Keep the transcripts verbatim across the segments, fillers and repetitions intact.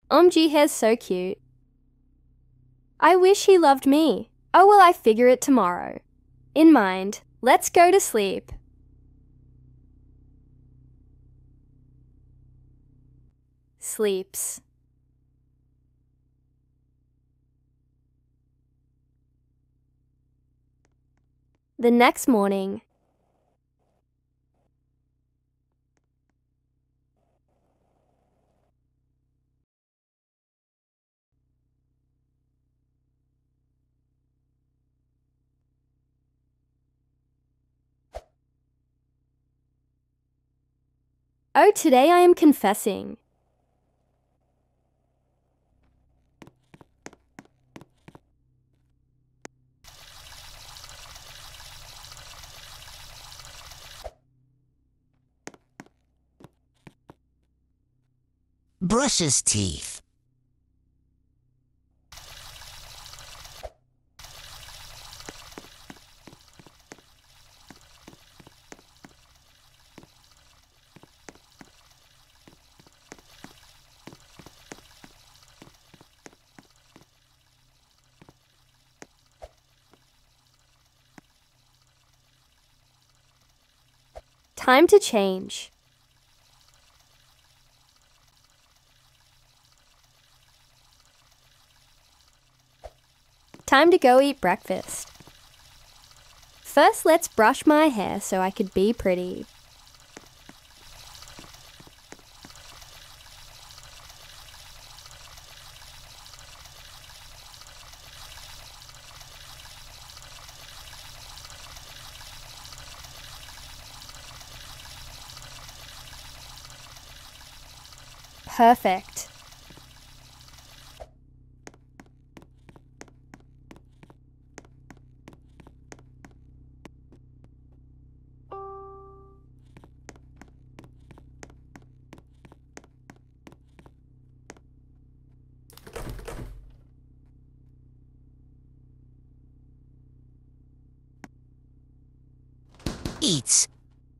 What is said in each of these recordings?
O M G, hair's so cute. I wish he loved me. Oh well, I figure it tomorrow. In mind, let's go to sleep. Sleeps. The next morning. Oh, today I am confessing. Brush his teeth. Time to change. Time to go eat breakfast. First, let's brush my hair so I could be pretty. Perfect. Eats.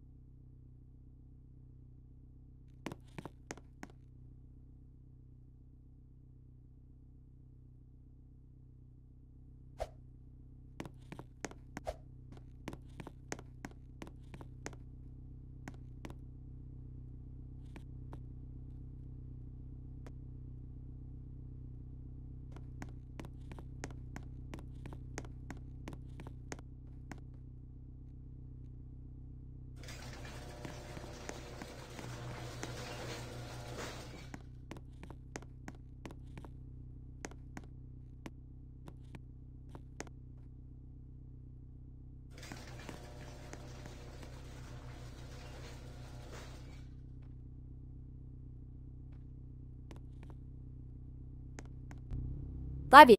Love you.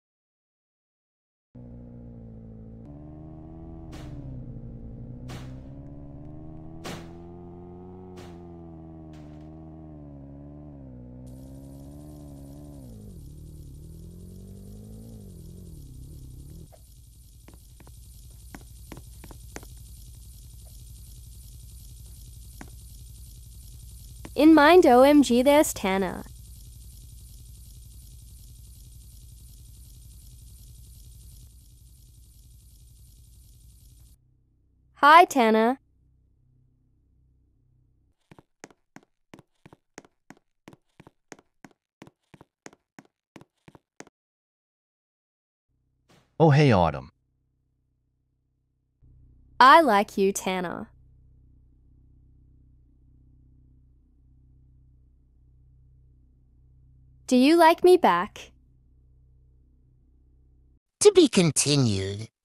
In mind, O M G, there's Tana. Hi, Tana. Oh hey Autumn. I like you, Tana. Do you like me back? To be continued.